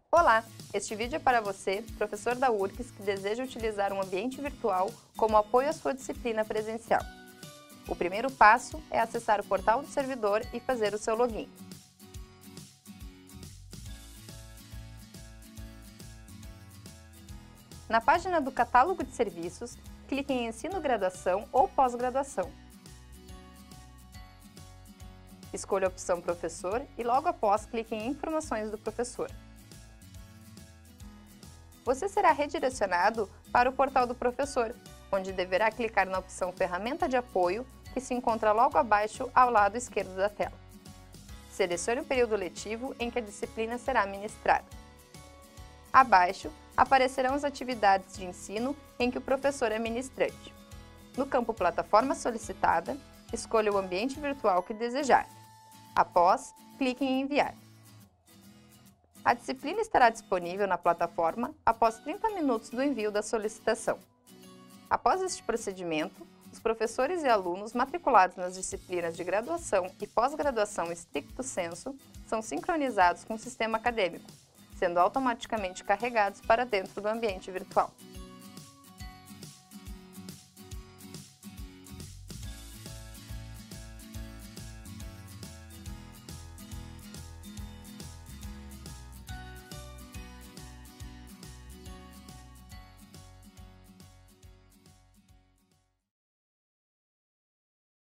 Olá! Este vídeo é para você, professor da URGS, que deseja utilizar um ambiente virtual como apoio à sua disciplina presencial. O primeiro passo é acessar o portal do servidor e fazer o seu login. Na página do catálogo de serviços, clique em Ensino Graduação ou Pós-Graduação. Escolha a opção Professor e logo após clique em Informações do professor. Você será redirecionado para o portal do professor, onde deverá clicar na opção Ferramenta de Apoio, que se encontra logo abaixo ao lado esquerdo da tela. Selecione o período letivo em que a disciplina será ministrada. Abaixo, aparecerão as atividades de ensino em que o professor é ministrante. No campo Plataforma solicitada, escolha o ambiente virtual que desejar. Após, clique em Enviar. A disciplina estará disponível na plataforma após 30 minutos do envio da solicitação. Após este procedimento, os professores e alunos matriculados nas disciplinas de graduação e pós-graduação estricto sensu são sincronizados com o sistema acadêmico, sendo automaticamente carregados para dentro do ambiente virtual.